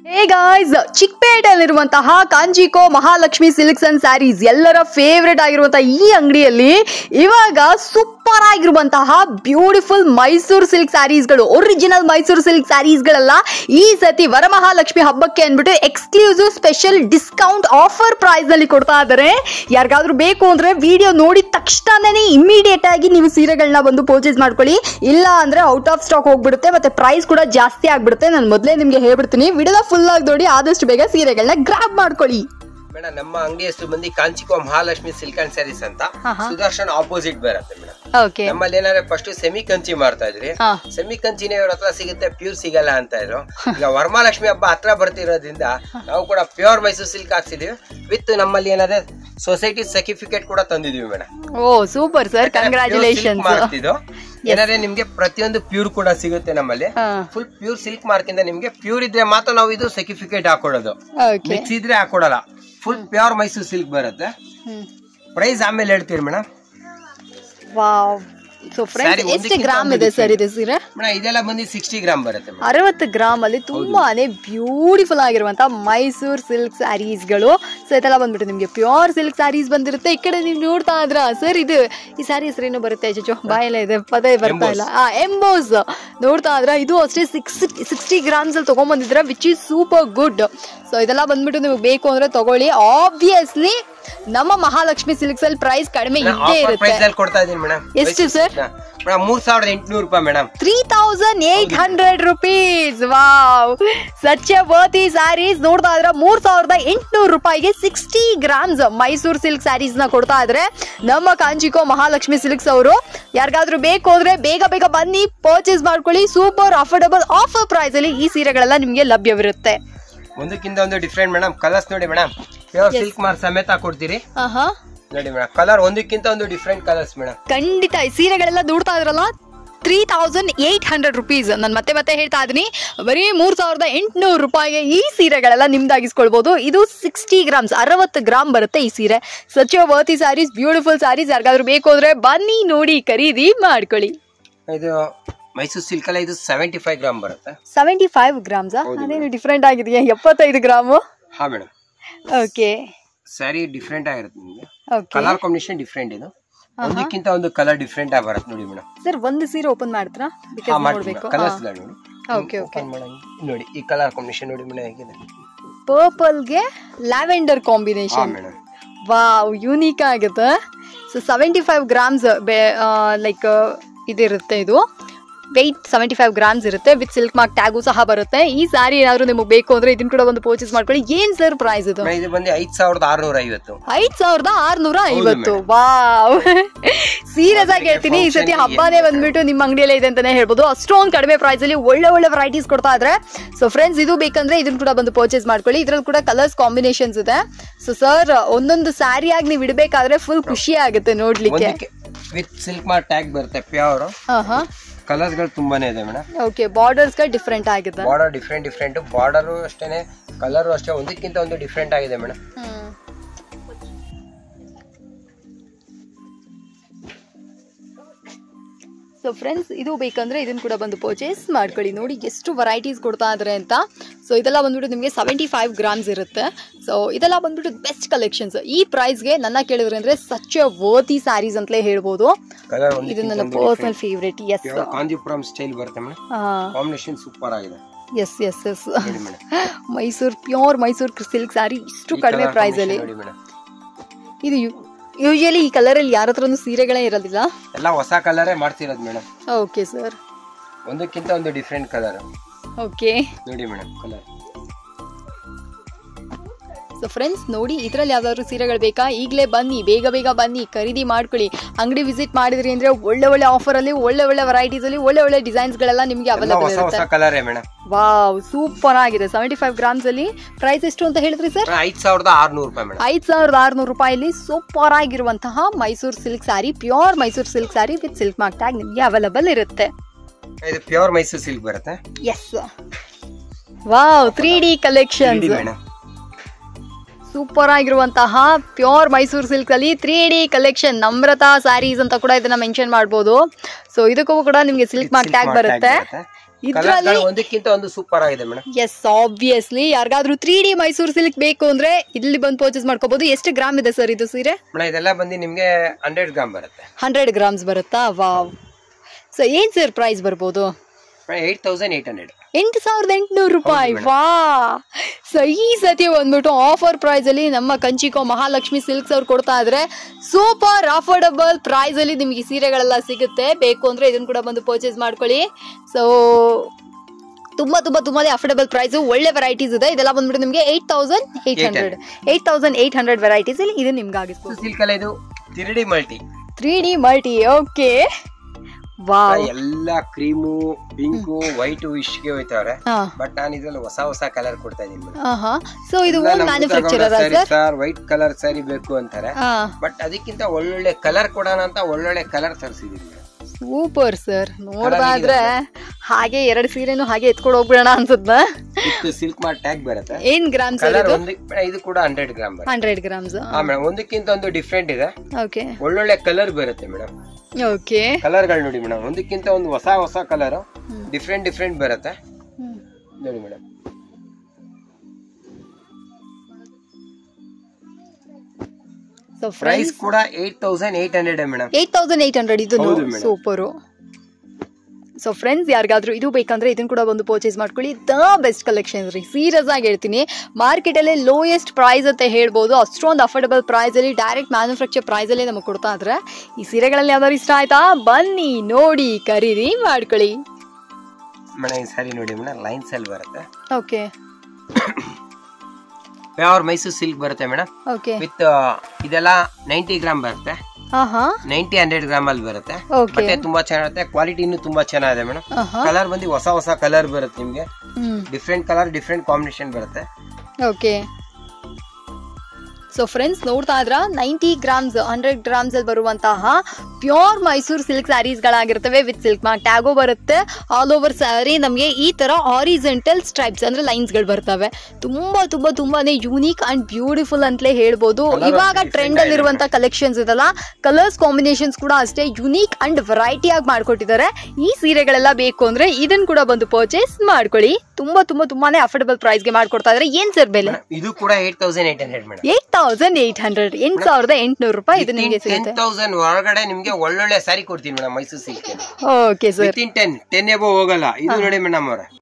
ಹೇ guys, ಚಿಕ್ಕಪೇಟೆಯಲ್ಲಿರುವಂತಹ Kanchiko Mahalakshmi silks and saris ಎಲ್ಲರ favourite ಆಗಿರುವಂತಹ ಈ ಅಂಗಡಿಯಲ್ಲಿ ಇವಾಗ ಸೂಪರ್ ಆಗಿರುವಂತಹ ಬ್ಯೂಟಿಫುಲ್ ಮೈಸೂರು ಸಿಲ್ಕ್ ಸ್ಯಾರೀಸ್ಗಳು, ಒರಿಜಿನಲ್ ಮೈಸೂರು ಸಿಲ್ಕ್ ಸ್ಯಾರೀಸ್ಗಳೆಲ್ಲ ಈ ಸತಿ ವರಮಹಾಲಕ್ಷ್ಮಿ ಹಬ್ಬಕ್ಕೆ ಅಂದ್ಬಿಟ್ಟು exclusive special discount offer price ನಲ್ಲಿ ಕೊಡ್ತಾ ಇದ್ದಾರೆ. ಯಾರಿಗಾದ್ರೂ ಬೇಕು ಅಂದ್ರೆ ವಿಡಿಯೋ ನೋಡಿದ ತಕ್ಷಣನೇ ಇಮಿಡಿಯೇಟ್ ಆಗಿ ನೀವು ಸೀರೆಗಳನ್ನ ಬಂದು ಪರ್ಚೇಸ್ ಮಾಡ್ಕೊಳ್ಳಿ, ಇಲ್ಲ ಅಂದ್ರೆ ಔಟ್ ಆಫ್ ಸ್ಟಾಕ್ ಹೋಗ್ಬಿಡುತ್ತೆ, ಮತ್ತೆ ಪ್ರೈಸ್ ಕೂಡ ಜಾಸ್ತಿ ಆಗ್ಬಿಡುತ್ತೆ. ನಾನು ಮೊದಲೇ ನಿಮ್ಗೆ ಹೇಳ್ಬಿಡ್ತೀನಿ, ವಿಡಿಯೋದ ಫುಲ್ ಆಗಿ ನೋಡಿ ಆದಷ್ಟು ಬೇಗ ಸೀರೆಗಳನ್ನ ಗ್ರಾಬ್ ಮಾಡ್ಕೊಳ್ಳಿ. ಮೇಡಮ್, ನಮ್ಮ ಅಂಗಡಿ ಹೆಸರು ಬಂದು ಕಾಂಚಿಕೋ ಮಹಾಲಕ್ಷ್ಮಿ ಸಿಲ್ಕ್ ಅಂಡ್ ಸ್ಯಾರೀಸ್ ಅಂತ, ಸುದರ್ಶನ್ ಆಪೋಸಿಟ್ ಬರುತ್ತೆ ಮೇಡಮ್. ನಮ್ಮಲ್ಲಿ ಏನಾದ್ರೆ ಫಸ್ಟ್ ಸೆಮಿ ಕಂಚಿ ಮಾಡ್ತಾ ಇದ್ರಿ, ಸೆಮಿ ಕಂಚಿನೇ ಇವ್ರ ಹತ್ರ ಸಿಗುತ್ತೆ, ಪ್ಯೂರ್ ಸಿಗಲ್ಲ ಅಂತ ಇದ್ರು. ಈಗ ವರಮಹಾಲಕ್ಷ್ಮಿ ಹಬ್ಬ ಹತ್ರ ಬರ್ತಿರೋದ್ರಿಂದ ನಾವು ಕೂಡ ಪ್ಯೂರ್ ಮೈಸೂರು ಸಿಲ್ಕ್ ಹಾಕ್ಸಿದೀವಿ. ವಿತ್ ನಮ್ಮಲ್ಲಿ ಏನಾದ್ರೆ ಸೊಸೈಟಿ ಸರ್ಟಿಫಿಕೇಟ್ ಕೂಡ ತಂದಿದೀವಿ madam. Oh super sir, congratulations. ಏನಾದ್ರೆ ನಿಮ್ಗೆ ಪ್ರತಿಯೊಂದು ಪ್ಯೂರ್ ಕೂಡ ಸಿಗುತ್ತೆ ನಮ್ಮಲ್ಲಿ. ಫುಲ್ ಪ್ಯೂರ್ ಸಿಲ್ಕ್ ಮಾರ್ಕ್ ಇಂದ ನಿಮ್ಗೆ ಪ್ಯೂರ್ ಇದ್ರೆ ಮಾತ್ರ ನಾವು ಇದು ಸರ್ಟಿಫಿಕೇಟ್ ಹಾಕೊಡೋದು, ಮಿಕ್ಸ್ ಇದ್ರೆ ಹಾಕೊಡಲ್ಲ. ಫುಲ್ ಪ್ಯೂರ್ ಮೈಸೂರು ಸಿಲ್ಕ್ ಬರುತ್ತೆ. ಪ್ರೈಸ್ ಆಮೇಲೆ ಹೇಳ್ತೀರಿ ಮೇಡಮ್. ವಾವ್, ಸೊ ಫ್ರೆಂಡ್ಸ್ ಎಷ್ಟು ಗ್ರಾಮ್ ಇದೆ ಸರ್ ಇದು ಸೀರೆ? ಮೇಡಮ್ ಇದೆಲ್ಲ ಬಂದು 60 ಗ್ರಾಮ್ ಬರುತ್ತೆ. 60 ಗ್ರಾಮ್ ಅಲ್ಲಿ ತುಂಬಾನೇ ಬ್ಯೂಟಿಫುಲ್ ಆಗಿರುವಂತ ಮೈಸೂರ್ ಸಿಲ್ಕ್ ಸ್ಯಾರೀಸ್ಗಳು. ಸೊ ಇದೆಲ್ಲ ಬಂದ್ಬಿಟ್ಟು ನಿಮ್ಗೆ ಪ್ಯೂರ್ ಸಿಲ್ಕ್ ಸ್ಯಾರೀಸ್ ಬಂದಿರುತ್ತೆ. ಈ ಕಡೆ ನೀವು ನೋಡ್ತಾ ಇದ್ರ ಸರ್, ಇದು ಈ ಸ್ಯಾರಿ ಹೆಸರೇನು ಬರುತ್ತೆ? ಜೋ ಬಾಯೆಲ್ಲ ಇದೆ, ಪದೇ ಬರ್ತಾ ಇಲ್ಲ. ಎಂಬೋಸ್ ನೋಡ್ತಾ ಇದ್ರ, ಇದು ಅಷ್ಟೇ 60 ಗ್ರಾಮ್ಸ್ ಅಲ್ಲಿ ತಗೊಂಡ್ಬಂದಿದ್ರ, which is super good. So ಇದೆಲ್ಲ ಬಂದ್ಬಿಟ್ಟು ನಿಮ್ಗೆ ಬೇಕು ಅಂದ್ರೆ ತಗೊಳ್ಳಿ. ಆಬ್ವಿಯಸ್ಲಿ ನಮ್ಮ ಮಹಾಲಕ್ಷ್ಮಿ ಸಿಲ್ಕ್ಸ್ ಅಲ್ಲಿ ಪ್ರೈಸ್ ಕಡಿಮೆ ಇದ್ದೇ ಇರುತ್ತೆ. ಕೊಡ್ತಾ ಇದೀನಿ ಮೇಡಮ್. ಎಷ್ಟು ಸರ್? 3800 ರೂಪಾಯಿ madam. 3800 rupees. Wow, such a worthy saris. ನೋಡ್ತಾ ಇದ್ರೆ 3800 ರೂಪಾಯಿಗೆ 60 ಗ್ರಾಮ್ಸ್ ಮೈಸೂರು ಸಿಲ್ಕ್ ಸ್ಯಾರೀಸ್ ನ ಕೊಡ್ತಾ ಇದ್ರೆ ನಮ್ಮ ಕಾಂಚಿಕೋ ಮಹಾಲಕ್ಷ್ಮಿ ಸಿಲ್ಕ್ಸ್ ಅವರು. ಯಾರಿಗಾದ್ರೂ ಬೇಕು ಅಂದ್ರೆ ಬೇಗ ಬೇಗ ಬನ್ನಿ, ಪರ್ಚೇಸ್ ಮಾಡ್ಕೊಳ್ಳಿ. ಸೂಪರ್ ಅಫೋರ್ಡಬಲ್ ಆಫರ್ ಪ್ರೈಸ್ ಅಲ್ಲಿ ಈ ಸೀರೆಗಳೆಲ್ಲ ನಿಮ್ಗೆ ಲಭ್ಯವಿರುತ್ತೆ. ಒಂದಕ್ಕಿಂತ ಒಂದು ಡಿಫ್ರೆಂಟ್ ಮೇಡಮ್. ಕಲರ್ಸ್ ನೋಡಿ ಮೇಡಮ್, ಪ್ಯೂರ್ ಸಿಲ್ಕ್ ಮಾರ್ಕ್ ಸಮೇತ ಕೊಡ್ತೀರಿ ನೋಡಿ ಮೇಡಮ್. ಕಲರ್ ಒಂದಕ್ಕಿಂತ ಒಂದು ಡಿಫ್ರೆಂಟ್ ಕಲರ್ಸ್ ಮೇಡಮ್. ಖಂಡಿತ ಈ ಸೀರೆಗಳೆಲ್ಲ ನೋಡ್ತಾ ಇದ್ರಲ್ಲ, 3800 rupees. ನಾನು ಮತ್ತೆ ಹೇಳ್ತಾ ಇದೀನಿ, ಬರೀ 3800 ರೂಪಾಯಿಗೆ ಈ ಸೀರೆಗಳೆಲ್ಲ ನಿಮ್ದಾಗಿಸ್ಕೊಳ್ಬಹುದು. ಇದು 60 ಗ್ರಾಮ್ಸ್, 60 ಗ್ರಾಮ್ ಬರುತ್ತೆ ಈ ಸೀರೆ. Such a worthy saris, beautiful saris. ಯಾರಿಗಾದ್ರೂ ಬೇಕು ಅಂದ್ರೆ ಬನ್ನಿ, ನೋಡಿ, ಖರೀದಿ ಮಾಡ್ಕೊಳ್ಳಿ. ಇದು ಮೈಸೂರು ಸಿಲ್ಕ್ ಅಲ್ಲ, ಇದು 75 ಗ್ರಾಮ್ ಬರುತ್ತೆ. 75 ಗ್ರಾಮ್ಸ್? ಅದೇನು ಡಿಫ್ರೆಂಟ್ ಆಗಿದೆಯಾ? 75 ಗ್ರಾಮು? ಹಾ ಮೇಡಮ್. ಓಕೆ, ಸ್ಯಾರಿ ಡಿಫ್ರೆಂಟ್ ಆಗಿರುತ್ತೆ ನಿಮಗೆ. Colour combination different. ಇದು ಒಂದಕ್ಕಿಂತ ಒಂದು ಕಲರ್ ಡಿಫ್ರೆಂಟ್ ಆಗಿ ಬರುತ್ತೆ ನೋಡಿ ಮೇಡಮ್. ಸರ್ ಒಂದು ಸೀರೆ ಓಪನ್ ಮಾಡ್ತೀರಾ? ನೋಡ್ಬೇಕು. ಕಲರ್ಸ್ ನೋಡಿ. ಓಕೆ ಓಕೆ ನೋಡಿ, ಈ ಕಲರ್ ಕಾಂಬಿನೇಷನ್ ನೋಡಿ ಮೇಡಮ್ ಹೇಗಿದೆ. ಪರ್ಪಲ್ ಗೆ ಲ್ಯಾವೆಂಡರ್ ಕಾಂಬಿನೇಷನ್. ವಾವ್, ಯೂನಿಕ್ ಆಗುತ್ತೆ. ಸೊ 75 ಗ್ರಾಮ್ಸ್ ಲೈಕ್ ಇದಿರುತ್ತೆ. ಇದು ವೆಯ್ಟ್ 75 ಗ್ರಾಮ್ಸ್ ಇರುತ್ತೆ. ವಿತ್ ಸಿಲ್ಕ್ ಮಾರ್ಕ್ ಟ್ಯಾಗು ಸಹ ಬರುತ್ತೆ. ಈ ಸಾರಿ ಏನಾದ್ರು ನಿಮಗೆ ಬೇಕು ಅಂದ್ರೆ ಇದನ್ನ ಕೂಡ ಒಂದು ಪರ್ಚೇಸ್ ಮಾಡ್ಕೊಳ್ಳಿ. ಏನ್ ಸರ್ ಪ್ರೈಸ್ ಇದು? ಇದು ಬಂದು 5650. 5650. ವಾವ್, ಸೀರಿಯಸ್ ಆಗಿ ಹೇಳ್ತೀನಿ, ಈ ಸತಿ ಹಬ್ಬನೇ ಬಂದ್ಬಿಟ್ಟು ನಿಮ್ಮ ಅಂಗಡಿಯಲ್ಲೇ ಇದೆ ಅಂತಾನೆ ಹೇಳ್ಬೋದು. ಅಷ್ಟೊಂದು ಕಡಿಮೆ ಪ್ರೈಸ್ ಅಲ್ಲಿ ಒಳ್ಳೆ ವೆರೈಟೀಸ್ ಕೊಡ್ತಾ ಇದ್ರೆ. ಸೊ ಫ್ರೆಂಡ್ಸ್, ಇದು ಬೇಕಂದ್ರೆ ಇದನ್ನ ಕೂಡ ಬಂದು ಪರ್ಚೇಸ್ ಮಾಡ್ಕೊಳ್ಳಿ. ಇದ್ರಲ್ಲಿ ಕೂಡ ಕಲರ್ಸ್ ಕಾಂಬಿನೇಷನ್ಸ್ ಇದೆ. ಸೊ ಸರ್, ಒಂದೊಂದು ಸ್ಯಾರಿ ಆಗಿ ನೀವು ಇಡಬೇಕಾದ್ರೆ ಫುಲ್ ಖುಷಿ ಆಗುತ್ತೆ ನೋಡ್ಲಿಕ್ಕೆ. ವಿತ್ ಸಿಲ್ಕ್ ಮಾರ್ಕ್ ಟ್ಯಾಗ್ ಬರುತ್ತೆ ಪ್ಯೂರ್. ಕಲರ್ಸ್ ಗಳು ತುಂಬಾನೇ ಇದೆ ಮೇಡಮ್. ಓಕೆ, ಬಾರ್ಡರ್ಸ್ ಗಳು ಡಿಫರೆಂಟ್ ಆಗಿದೆ. Border different. ಬಾರ್ಡರ್ ಅಷ್ಟೇನೆ, ಕಲರ್ ಅಷ್ಟೇ ಒಂದಕ್ಕಿಂತ ಒಂದು ಡಿಫರೆಂಟ್ ಆಗಿದೆ ಮೇಡಮ್. ಸೊ ಫ್ರೆಂಡ್ಸ್, ಇದು ಬೇಕಂದ್ರೆ ಇದನ್ನ ಕೂಡ ಬಂದು ಪರ್ಚೇಸ್ ಮಾಡ್ಕೊಳ್ಳಿ. ನೋಡಿ ಎಷ್ಟು ವೆರೈಟೀಸ್ ಕೊಡ್ತಾ ಇದ್ದಾರೆ ಅಂತ. ಸೊ ಇದೆಲ್ಲ ಬಂದ್ಬಿಟ್ಟು ನಿಮಗೆ 75 ಗ್ರಾಮ್ಸ್ ಇರುತ್ತೆ. ಸೊ ಇದೆಲ್ಲ ಬಂದ್ಬಿಟ್ಟು ಬೆಸ್ಟ್ ಕಲೆಕ್ಷನ್ಸ್. ಈ ಪ್ರೈಸ್ಗೆ ನನ್ನ ಕೇಳಿದ್ರೆ ಅಂದ್ರೆ ಸಚ್ ಎ ವರ್ತಿ ಸ್ಯಾರೀಸ್ ಅಂತಲೇ ಹೇಳ್ಬೋದು. ಇದು ನನ್ನ personal favourite. Yes, Kanjipuram style ಬರುತ್ತೆ ಮೇಡಮ್. ಕಾಂಬಿನೇಷನ್ ಸೂಪರ್ ಆಗಿದೆ. Yes yes yes, Mysuru pure Mysuru silk sari ಇಷ್ಟು ಕಡಿಮೆ ಪ್ರೈಸ್ ಅಲ್ಲಿ. ಇದು ಯೂಶಲಿ ಈ ಕಲರ್ ಅಲ್ಲಿ ಯಾರ ಹತ್ರನೂ ಸೀರೆಗಳೇ ಇರೋದಿಲ್ಲ, ಎಲ್ಲ ಹೊಸ ಕಲರೇ ಮಾಡ್ತಿರೋದು ಮೇಡಮ್. ಓಕೆ ಸರ್, ಒಂದಕ್ಕಿಂತ ಒಂದು ಡಿಫರೆಂಟ್ ಕಲರ್. ಓಕೆ ನೋಡಿ ಮೇಡಮ್ ಕಲರ್. ಸೊ ಫ್ರೆಂಡ್ಸ್, ನೋಡಿ, ಇದರಲ್ಲಿ ಯಾವ್ದಾದ್ರು ಸೀರೆಗಳು ಬೇಕಾ? ಈಗಲೇ ಬನ್ನಿ, ಬೇಗ ಬೇಗ ಬನ್ನಿ, ಖರೀದಿ ಮಾಡ್ಕೊಳ್ಳಿ. ಅಂಗಡಿ ವಿಸಿಟ್ ಮಾಡಿದ್ರಿ ಅಂದ್ರೆ ಒಳ್ಳೆ ಆಫರ್ ಅಲ್ಲಿ, ಒಳ್ಳೆ ಡಿಸೈನ್ಸ್ ಅಲ್ಲಿ, ಒಳ್ಳೆ ಡಿಸೈನ್ಸ್ ಗಳೆಲ್ಲ ನಿಮ್ಗೆ ಅವೈಲೇಬಲ್ ಇರುತ್ತೆ. ವಾವ್, ಸೂಪರ್ ಆಗಿದೆ. 75 ಗ್ರಾಮ್ಸ್ ಅಲ್ಲಿ ಪ್ರೈಸ್ ಎಷ್ಟು ಅಂತ ಹೇಳಿದ್ರಿ ಸರ್? 5600 ರೂಪಾಯಿ. 5600 ರೂಪಾಯಿಲಿ ಸೂಪರ್ ಆಗಿರುವಂತಹ Mysuru silk sari, pure Mysuru silk sari with silk mark tag ನಿಮ್ಗೆ ಅವೈಲೇಬಲ್ ಇರುತ್ತೆ. ಇದು ಪ್ಯೂರ್ ಮೈಸೂರು ಸಿಲ್ಕ್ ಬರುತ್ತೆ. Yes, wow, 3D collection. Super ಆಗಿರುವಂತಹ ಪ್ಯೂರ್ ಮೈಸೂರು ಸಿಲ್ಕ್ ಅಲ್ಲಿ 3D ಕಲೆಕ್ಷನ್. ನಮ್ರತಾ ಸ್ಯಾರೀಸ್ ಅಂತ ಕೂಡ ಇದನ್ನ ಮೆನ್ಷನ್ ಮಾಡಬಹುದು. ಸೊ ಇದಕ್ಕೂ ಕೂಡ ನಿಮ್ಗೆ ಸಿಲ್ಕ್ ಮಾರ್ಕ್ ಟ್ಯಾಗ್ ಬರುತ್ತೆ. ಇದ್ರಲ್ಲಿ ಒಂದಕ್ಕಿಂತ ಒಂದು ಸೂಪರ್ ಆಗಿದೆ ಮೇಡಮ್. ಎಸ್, ಆಬ್ವಿಯಸ್ಲಿ ಯಾರಿಗಾದ್ರೂ 3D ಮೈಸೂರು ಸಿಲ್ಕ್ ಬೇಕು ಅಂದ್ರೆ ಇಲ್ಲಿ ಬಂದು ಪರ್ಚೇಸ್ ಮಾಡ್ಕೋಬಹುದು. ಎಷ್ಟು ಗ್ರಾಮ್ ಇದೆ ಸರ್ ಇದು ಸೀರೆ? ಮೇಡಮ್ ಇದೆಲ್ಲ ಬಂದು ನಿಮ್ಗೆ 100 ಗ್ರಾಮ್ ಬರುತ್ತೆ. 100 ಗ್ರಾಮ್ಸ್ ಬರುತ್ತಾ? ವಾವ್. ಸೊ ಏನ್ ಸರ್ ಪ್ರೈಸ್ ಬರ್ಬೋದು? 8,800. 8,800 ರೂಪಾಯಿ. ವಾ. ಸೊ ಈ ಸತಿ ಬಂದ್ಬಿಟ್ಟು ಆಫರ್ ಪ್ರೈಸ್ ಅಲ್ಲಿ ನಮ್ಮ ಕಂಚಿಕೋ ಮಹಾಲಕ್ಷ್ಮಿ ಸಿಲ್ಕ್ಸ್ ಅವ್ರು ಕೊಡ್ತಾ ಇದ್ರೆ ಸೂಪರ್ ಅಫೋರ್ಡಬಲ್ ಪ್ರೈಸ್ ಅಲ್ಲಿ ನಿಮ್ಗೆ ಸೀರೆಗಳೆಲ್ಲ ಸಿಗುತ್ತೆ. ಬೇಕು ಅಂದ್ರೆ ಇದನ್ನ ಕೂಡ ಬಂದು ಪರ್ಚೇಸ್ ಮಾಡ್ಕೊಳ್ಳಿ. ಸೊ ತುಂಬಾನೇ ಅಫೋರ್ಡಬಲ್ ಪ್ರೈಸ್, ಒಳ್ಳೆ ವೆರೈಟೀಸ್ ಇದೆ. ಇದೆಲ್ಲ ಬಂದ್ಬಿಟ್ಟು ನಿಮ್ಗೆ 8,800 ವೆರೈಟೀಸ್ ಇಲ್ಲಿ ಇದು ನಿಮ್ಗೆ ಆಗಿಸ್ಬೋದು. ಸಿಲ್ಕ್ ಅಲ್ಲ ಇದು 3D ಮಲ್ಟಿ. ಓಕೆ. ವಾವ್. ಎಲ್ಲ ಕ್ರೀಮು, ಪಿಂಕು, ವೈಟ್ ಇಷ್ಗೆ ಹೋಯ್ತವ್ರೆ. ಬಟ್ ನಾನು ಇದ್ರಲ್ಲಿ ಹೊಸ ಕಲರ್ ಕೊಡ್ತಾ ಇದೀನಿ. ಸೊ ಇದು own manufacturer sir. White colour sari ಬೇಕು ಅಂತಾರೆ, ಬಟ್ ಅದಕ್ಕಿಂತ ಒಳ್ಳೊಳ್ಳೆ ಕಲರ್ ಕೊಡೋಣ ಅಂತ ಒಳ್ಳೊಳ್ಳೆ ಕಲರ್ ತರಿಸಿದೀನಿ. Super sir. ನೋಡ್ದಾದ್ರೆ ಹಾಗೆ 2 ಸೀರೆನು ಹಾಗೆ ಎತ್ಕೊಂಡು ಹೋಗ್ಬಿಡೋಣ ಅನ್ಸುತ್ತ. ಸಿಲ್ಕ್ ಮಾರ್ಟ್ ಟ್ಯಾಗ್ ಬರುತ್ತೆ. ಏನ್ ಗ್ರಾಮ್ಸ್ ಇದು ಕೂಡ 100 ಗ್ರಾಮ್ ಬರುತ್ತೆ. 100 ಗ್ರಾಮ್ಸ್. ಮೇಡಮ್ ಒಂದಕ್ಕಿಂತ ಒಂದು ಡಿಫ್ರೆಂಟ್ ಇದೆ. ಓಕೆ. ಒಳ್ಳೊಳ್ಳೆ ಕಲರ್ ಬರುತ್ತೆ ಮೇಡಮ್. ಓಕೆ. ಕಲರ್ ಗಳು ನೋಡಿ ಮೇಡಮ್, ಒಂದಕ್ಕಿಂತ ಒಂದು ಹೊಸ ಕಲರ್ ಡಿಫ್ರೆಂಟ್ ಬರುತ್ತೆ ನೋಡಿ ಮೇಡಮ್. ಸೊ ಪ್ರೈಸ್ ಕೂಡ 8,800 ಮೇಡಮ್. 8,800 ಇದು ಸೂಪರ್. ಸೊ ಫ್ರೆಂಡ್ಸ್, ಯಾರಿಗಾದ್ರೂ ಇದು ಬೇಕಂದ್ರೆ ಇದನ್ನ ಕೂಡ ಒಂದು ಪರ್ಚೇಸ್ ಮಾಡ್ಕೊಳ್ಳಿ. ದ ಬೆಸ್ಟ್ ಕಲೆಕ್ಷನ್ ರೀ, ಸೀರಿಯಸ್ ಆಗಿ ಹೇಳ್ತೀನಿ. ಮಾರ್ಕೆಟ್ ಅಲ್ಲಿ ಲೋಯೆಸ್ಟ್ ಪ್ರೈಸ್ ಅಂತ ಹೇಳ್ಬೋದು. ಅಷ್ಟೊಂದು ಅಫೋರ್ಡಬಲ್ ಪ್ರೈಸ್ ಅಲ್ಲಿ ಡೈರೆಕ್ಟ್ ಮ್ಯಾನುಫ್ಯಾಕ್ಚರ್ ಪ್ರೈಸ್ ಅಲ್ಲಿ ನಮಗೆ ಕೊಡ್ತಾ ಇದ್ರೆ ಈ ಸೀರೆಗಳಲ್ಲಿ ಯಾವ್ದಾದ್ರು ಇಷ್ಟ ಆಯ್ತಾ ಬನ್ನಿ ನೋಡಿ ಖರೀದಿ ಮಾಡ್ಕೊಳ್ಳಿ. ಮೇಡಮ್ ಈ ಸಾರಿ ನೋಡಿ ಮೇಡಮ್, ಲೈನ್ಸ್ ಅಲ್ಲಿ ಬರುತ್ತೆ. ಓಕೆ. ಪ್ಯೂರ್ ಮೈಸೂರು ಸಿಲ್ಕ್ ಬರುತ್ತೆ ಮೇಡಮ್. ಓಕೆ. ವಿತ್ ಇದೆಲ್ಲ 90 ಗ್ರಾಮ್ ಬರುತ್ತೆ. 90-100 ಗ್ರಾಮ್ ಅಲ್ಲಿ ಬರುತ್ತೆ. ಬಟ್ಟೆ ತುಂಬಾ ಚೆನ್ನಾಗಿರುತ್ತೆ, ಕ್ವಾಲಿಟಿನೂ ತುಂಬಾ ಚೆನ್ನಾಗಿದೆ ಮೇಡಮ್. ಕಲರ್ ಬಂದು ಹೊಸ ಕಲರ್ ಬರುತ್ತೆ ನಿಮ್ಗೆ. ಡಿಫ್ರೆಂಟ್ ಕಲರ್, ಡಿಫ್ರೆಂಟ್ ಕಾಂಬಿನೇಷನ್ ಬರುತ್ತೆ. ಓಕೆ. ಸೊ ಫ್ರೆಂಡ್ಸ್, ನೋಡ್ತಾ ಇದ್ರ 90 ಗ್ರಾಮ್ಸ್ 100 ಗ್ರಾಮ್ಸ್ ಅಲ್ಲಿ ಬರುವಂತಹ ಪ್ಯೂರ್ ಮೈಸೂರು ಸಿಲ್ಕ್ ಸ್ಯಾರೀಸ್ ಗಳಾಗಿರ್ತವೆ. ವಿತ್ ಸಿಲ್ಕ್ ಮಾರ್ಕ್ ಟ್ಯಾಗೋ ಬರುತ್ತೆ. ಆಲ್ ಓವರ್ ಸ್ಯಾರಿ ನಮಗೆ ಈ ತರ ಹಾರಿಜೆಂಟಲ್ ಸ್ಟ್ರೈಪ್ಸ್ ಅಂದ್ರೆ ಲೈನ್ಸ್ ಗಳು ಬರ್ತವೆ. ತುಂಬಾನೇ ಯೂನಿಕ್ ಅಂಡ್ ಬ್ಯೂಟಿಫುಲ್ ಅಂತಲೇ ಹೇಳ್ಬೋದು. ಇವಾಗ ಟ್ರೆಂಡ್ ಅಲ್ಲಿ ಇರುವಂತಹ ಕಲೆಕ್ಷನ್ಸ್ ಇದಲ್ಲ, ಕಲರ್ಸ್ ಕಾಂಬಿನೇಷನ್ಸ್ ಕೂಡ ಅಷ್ಟೇ ಯೂನಿಕ್ ಅಂಡ್ ವೆರೈಟಿ ಆಗಿ ಮಾಡ್ಕೊಟ್ಟಿದ್ದಾರೆ. ಈ ಸೀರೆಗಳೆಲ್ಲ ಬೇಕು ಅಂದ್ರೆ ಇದನ್ನ ಕೂಡ ಬಂದು ಪರ್ಚೇಸ್ ಮಾಡ್ಕೊಳ್ಳಿ. ತುಂಬಾನೇ ಅಫೋರ್ಡಬಲ್ ಪ್ರೈಸ್ ಗೆ ಮಾಡ್ಕೊಡ್ತಾ ಇದ್ದಾರೆ. ಏನ್ ಸರ್ ಬೆಲೆ? ಇದು ಕೂಡ 8,800 ಮೇಡಮ್. 8,800 8,800 ರೂಪಾಯಿ ಇದು ನಿಮಗೆ ಸಿಗುತ್ತೆ. 10,000 ಹೊರಗಡೆ ನಿಮ್ಗೆ ಒಳ್ಳೊಳ್ಳೆ ಸ್ಯಾರಿ ಕೊಡ್ತೀನಿ madam Mysuru silk. Okay sir. 10 above ಹೋಗಲ್ಲ ಇದು ನೋಡಿ ಮೇಡಮ್ ಅವರ.